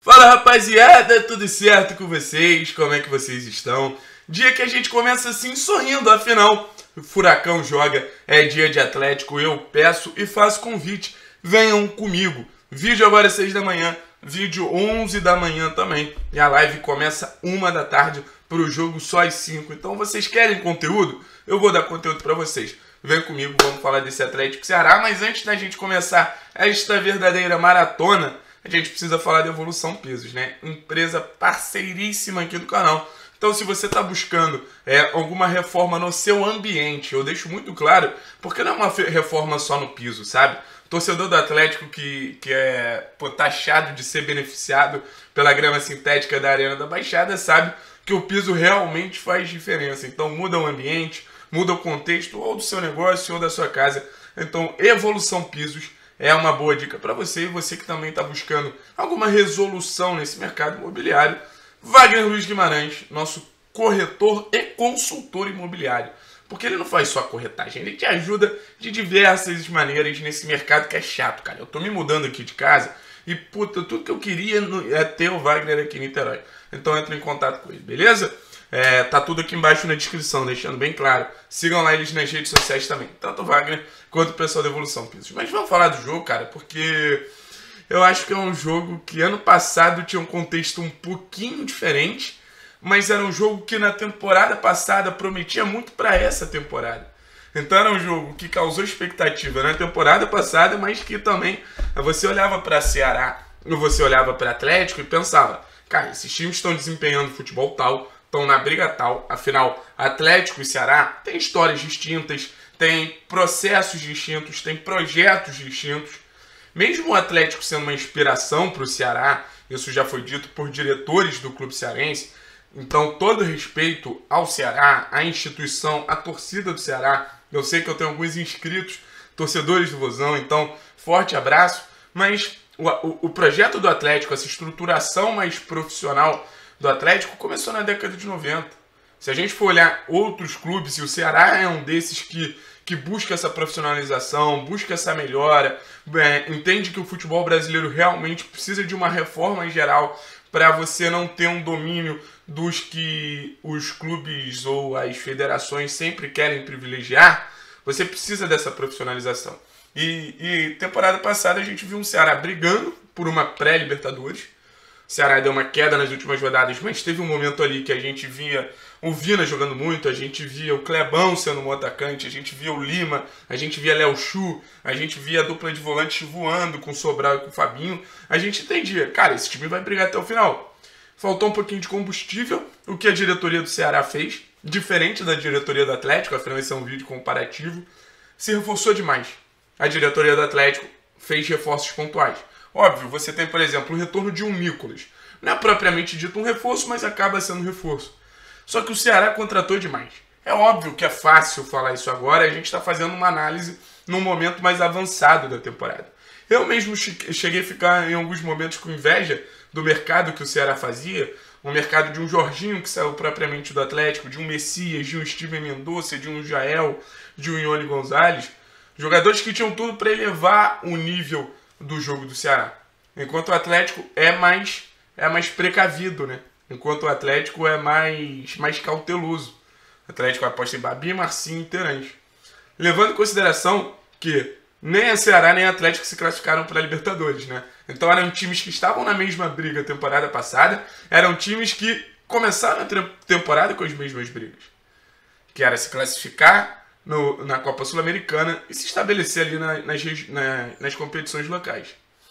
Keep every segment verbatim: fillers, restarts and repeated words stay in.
Fala, rapaziada, tudo certo com vocês? Como é que vocês estão? Dia que a gente começa assim sorrindo, afinal, o Furacão joga, é dia de Atlético, eu peço e faço convite, venham comigo. Vídeo agora às seis da manhã, vídeo onze da manhã também, e a live começa uma da tarde para o jogo só às cinco. Então vocês querem conteúdo? Eu vou dar conteúdo para vocês. Vem comigo, vamos falar desse Atlético Ceará, mas antes da gente começar esta verdadeira maratona, a gente precisa falar de Evolução Pisos, né? Empresa parceiríssima aqui do canal. Então, se você está buscando é, alguma reforma no seu ambiente, eu deixo muito claro, porque não é uma reforma só no piso, sabe? O torcedor do Atlético que, que é pô, taxado de ser beneficiado pela grama sintética da Arena da Baixada sabe que o piso realmente faz diferença. Então, muda o ambiente, muda o contexto ou do seu negócio ou da sua casa. Então, Evolução Pisos é uma boa dica para você e você que também está buscando alguma resolução nesse mercado imobiliário. Wagner Luiz Guimarães, nosso corretor e consultor imobiliário. Porque ele não faz só corretagem, ele te ajuda de diversas maneiras nesse mercado que é chato, cara. Eu tô me mudando aqui de casa e, puta, tudo que eu queria é ter o Wagner aqui em Niterói. Então entra em contato com ele, beleza? É, tá tudo aqui embaixo na descrição, deixando bem claro. Sigam lá eles nas redes sociais também, tanto o Wagner quanto o pessoal da Evolução Pisos. Mas vamos falar do jogo, cara, porque eu acho que é um jogo que ano passado tinha um contexto um pouquinho diferente, mas era um jogo que na temporada passada prometia muito para essa temporada. Então era um jogo que causou expectativa na temporada passada, mas que também você olhava para Ceará, ou você olhava para Atlético e pensava, cara, esses times estão desempenhando futebol tal, estão na briga tal, afinal, Atlético e Ceará têm histórias distintas, têm processos distintos, têm projetos distintos. Mesmo o Atlético sendo uma inspiração para o Ceará, isso já foi dito por diretores do clube cearense, então todo respeito ao Ceará, à instituição, à torcida do Ceará. Eu sei que eu tenho alguns inscritos, torcedores do Vozão, então forte abraço, mas o, o, o projeto do Atlético, essa estruturação mais profissional do Atlético começou na década de noventa. Se a gente for olhar outros clubes, e o Ceará é um desses que, que busca essa profissionalização, busca essa melhora, é, entende que o futebol brasileiro realmente precisa de uma reforma em geral para você não ter um domínio dos que os clubes ou as federações sempre querem privilegiar, você precisa dessa profissionalização. E, e temporada passada a gente viu um Ceará brigando por uma pré-Libertadores. O Ceará deu uma queda nas últimas rodadas, mas teve um momento ali que a gente via o Vina jogando muito, a gente via o Clebão sendo um atacante, a gente via o Lima, a gente via Léo Chu, a gente via a dupla de volantes voando com o Sobral e com o Fabinho. A gente entendia, cara, esse time vai brigar até o final. Faltou um pouquinho de combustível, o que a diretoria do Ceará fez, diferente da diretoria do Atlético, afinal esse é um vídeo comparativo, se reforçou demais. A diretoria do Atlético fez reforços pontuais. Óbvio, você tem, por exemplo, o retorno de um Nicolas. Não é propriamente dito um reforço, mas acaba sendo um reforço. Só que o Ceará contratou demais. É óbvio que é fácil falar isso agora, a gente está fazendo uma análise num momento mais avançado da temporada. Eu mesmo cheguei a ficar em alguns momentos com inveja do mercado que o Ceará fazia, o mercado de um Jorginho que saiu propriamente do Atlético, de um Messias, de um Steven Mendonça, de um Jael, de um Ione Gonzalez, jogadores que tinham tudo para elevar o nível do jogo do Ceará. Enquanto o Atlético é mais, é mais precavido, né? Enquanto o Atlético é mais, mais cauteloso. O Atlético aposta em Babi, Marcinho e Terãs. Levando em consideração que nem a Ceará nem a Atlético se classificaram para a Libertadores, né? Então eram times que estavam na mesma briga temporada passada, eram times que começaram a temporada com as mesmas brigas. Que era se classificar no, na Copa Sul-Americana e se estabelecer ali na, nas, na, nas competições locais.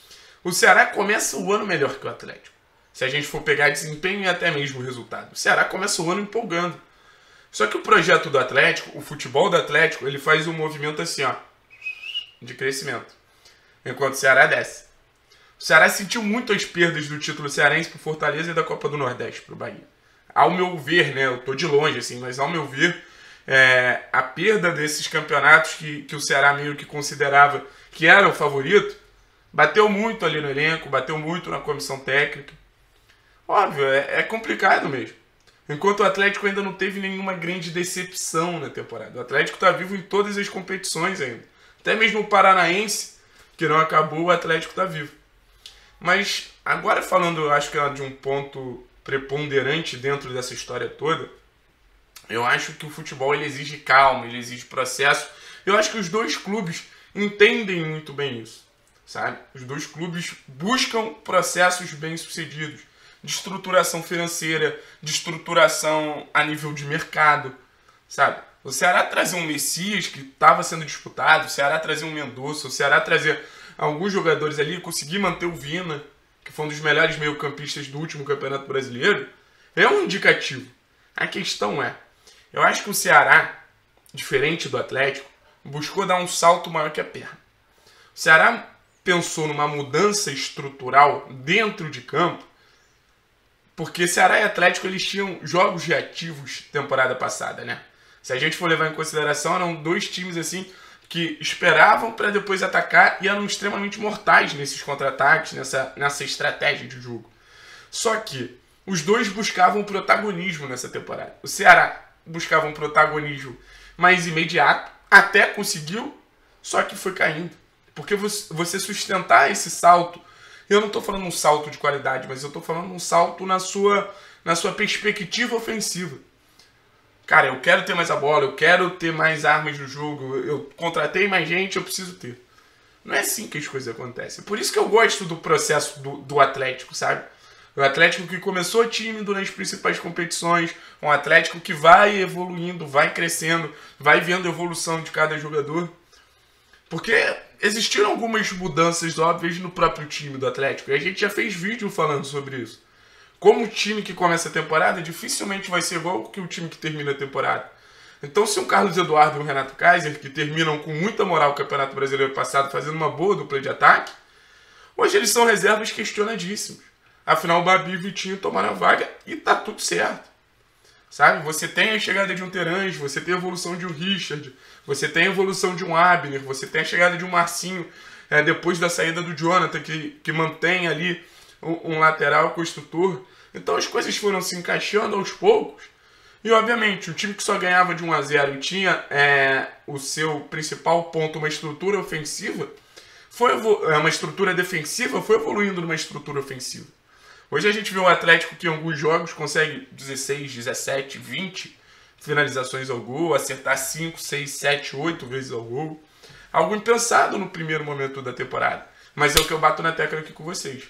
O Ceará começa o ano melhor que o Atlético. Se a gente for pegar desempenho e até mesmo resultado. O Ceará começa o ano empolgando. Só que o projeto do Atlético, o futebol do Atlético, ele faz um movimento assim, ó, de crescimento. Enquanto o Ceará desce. O Ceará sentiu muito as perdas do título cearense pro Fortaleza e da Copa do Nordeste pro Bahia. Ao meu ver, né, eu tô de longe assim, mas ao meu ver, é, a perda desses campeonatos que, que o Ceará meio que considerava que era o favorito, bateu muito ali no elenco, bateu muito na comissão técnica. Óbvio, é, é complicado mesmo. Enquanto o Atlético ainda não teve nenhuma grande decepção na temporada. O Atlético está vivo em todas as competições ainda. Até mesmo o Paranaense, que não acabou, o Atlético está vivo. Mas Agora falando, eu acho que é de um ponto preponderante dentro dessa história toda, eu acho que o futebol ele exige calma, ele exige processo. Eu acho que os dois clubes entendem muito bem isso, sabe? Os dois clubes buscam processos bem-sucedidos, de estruturação financeira, de estruturação a nível de mercado, sabe? O Ceará trazer um Messias que estava sendo disputado, o Ceará trazer um Mendonça, o Ceará trazer alguns jogadores ali, conseguir manter o Vina, que foi um dos melhores meio-campistas do último Campeonato Brasileiro, é um indicativo. A questão é, eu acho que o Ceará, diferente do Atlético, buscou dar um salto maior que a perna. O Ceará pensou numa mudança estrutural dentro de campo, porque Ceará e Atlético eles tinham jogos reativos temporada passada, né? Se a gente for levar em consideração, eram dois times assim que esperavam para depois atacar e eram extremamente mortais nesses contra-ataques, nessa, nessa estratégia de jogo. Só que os dois buscavam protagonismo nessa temporada. O Ceará buscava um protagonismo mais imediato, até conseguiu, só que foi caindo. Porque você sustentar esse salto, eu não estou falando um salto de qualidade, mas eu estou falando um salto na sua, na sua perspectiva ofensiva. Cara, eu quero ter mais a bola, eu quero ter mais armas no jogo, eu contratei mais gente, eu preciso ter. Não é assim que as coisas acontecem. Por isso que eu gosto do processo do, do Atlético, sabe? O Atlético que começou tímido nas principais competições, um Atlético que vai evoluindo, vai crescendo, vai vendo a evolução de cada jogador. Porque existiram algumas mudanças óbvias no próprio time do Atlético, e a gente já fez vídeo falando sobre isso. Como o time que começa a temporada dificilmente vai ser igual que o time que termina a temporada. Então, se um Carlos Eduardo e um Renato Kaiser, que terminam com muita moral o Campeonato Brasileiro passado, fazendo uma boa dupla de ataque, hoje eles são reservas questionadíssimos. Afinal, o Babi e o Vitinho tomaram a vaga e tá tudo certo. Sabe? Você tem a chegada de um Terãs, você tem a evolução de um Richard, você tem a evolução de um Abner, você tem a chegada de um Marcinho, é, depois da saída do Jonathan, que, que mantém ali um, um lateral construtor. Então as coisas foram se encaixando aos poucos. E obviamente, o time que só ganhava de um a zero e tinha é, o seu principal ponto, uma estrutura ofensiva, foi uma estrutura defensiva, foi evoluindo numa estrutura ofensiva. Hoje a gente vê o Atlético que em alguns jogos consegue dezesseis, dezessete, vinte finalizações ao gol, acertar cinco, seis, sete, oito vezes ao gol. Algo impensado no primeiro momento da temporada. Mas é o que eu bato na tecla aqui com vocês.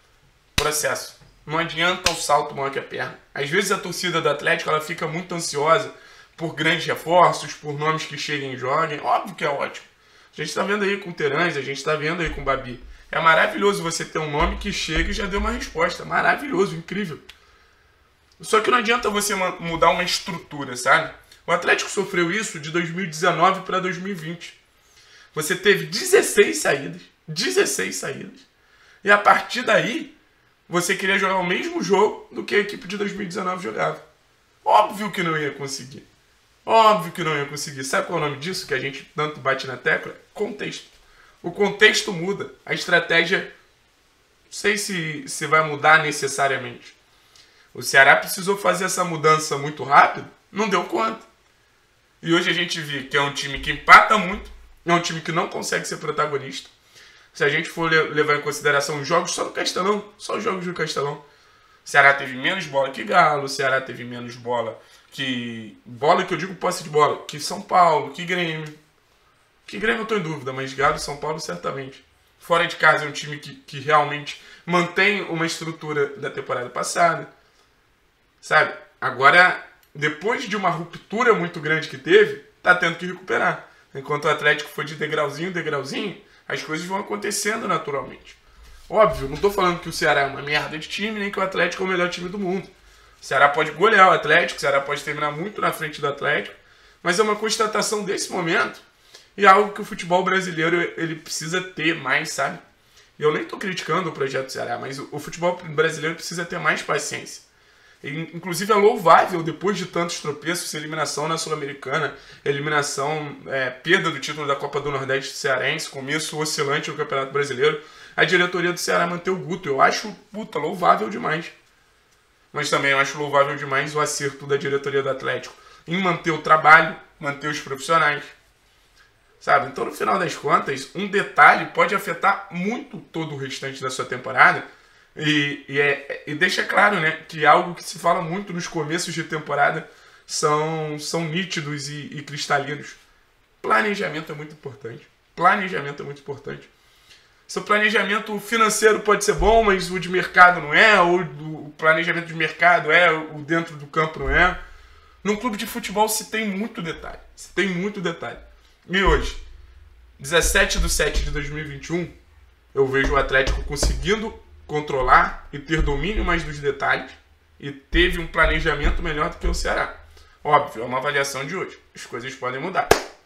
Processo. Não adianta o salto maior que a perna. Às vezes a torcida do Atlético ela fica muito ansiosa por grandes reforços, por nomes que cheguem e joguem. Óbvio que é ótimo. A gente está vendo aí com o Terãs, a gente está vendo aí com o Babi. É maravilhoso você ter um nome que chega e já deu uma resposta. Maravilhoso, incrível. Só que não adianta você mudar uma estrutura, sabe? O Atlético sofreu isso de dois mil e dezenove para dois mil e vinte. Você teve dezesseis saídas. dezesseis saídas. E a partir daí, você queria jogar o mesmo jogo do que a equipe de dois mil e dezenove jogava. Óbvio que não ia conseguir. Óbvio que não ia conseguir. Sabe qual é o nome disso que a gente tanto bate na tecla? Contexto. O contexto muda. A estratégia, não sei se, se vai mudar necessariamente. O Ceará precisou fazer essa mudança muito rápido, não deu conta. E hoje a gente vê que é um time que empata muito, é um time que não consegue ser protagonista. Se a gente for levar em consideração os jogos só do Castelão, só os jogos do Castelão, o Ceará teve menos bola que Galo, o Ceará teve menos bola que... Bola que eu digo posse de bola, que São Paulo, que Grêmio. Que Grêmio eu estou em dúvida, mas Galo e São Paulo certamente. Fora de casa é um time que, que realmente mantém uma estrutura da temporada passada. Sabe? Agora, depois de uma ruptura muito grande que teve, tá tendo que recuperar. Enquanto o Atlético foi de degrauzinho, degrauzinho, as coisas vão acontecendo naturalmente. Óbvio, não estou falando que o Ceará é uma merda de time, nem que o Atlético é o melhor time do mundo. O Ceará pode golear o Atlético, o Ceará pode terminar muito na frente do Atlético, mas é uma constatação desse momento e é algo que o futebol brasileiro ele precisa ter mais, sabe? E eu nem estou criticando o projeto do Ceará, mas o, o futebol brasileiro precisa ter mais paciência. E, inclusive é louvável, depois de tantos tropeços, eliminação na Sul-Americana, eliminação, é, perda do título da Copa do Nordeste cearense, começo oscilante no Campeonato Brasileiro, a diretoria do Ceará manter o Guto. Eu acho, puta, louvável demais. Mas também eu acho louvável demais o acerto da diretoria do Atlético em manter o trabalho, manter os profissionais. Sabe? Então, no final das contas, um detalhe pode afetar muito todo o restante da sua temporada. E, e, é, e deixa claro, né, que algo que se fala muito nos começos de temporada são, são nítidos e, e cristalinos. Planejamento é muito importante. Planejamento é muito importante. Seu planejamento financeiro pode ser bom, mas o de mercado não é, ou o planejamento de mercado é, o dentro do campo não é. Num clube de futebol se tem muito detalhe. Se tem muito detalhe. E hoje, dezessete de setembro de dois mil e vinte e um, eu vejo o Atlético conseguindo controlar e ter domínio mais dos detalhes e teve um planejamento melhor do que o Ceará. Óbvio, é uma avaliação de hoje. As coisas podem mudar.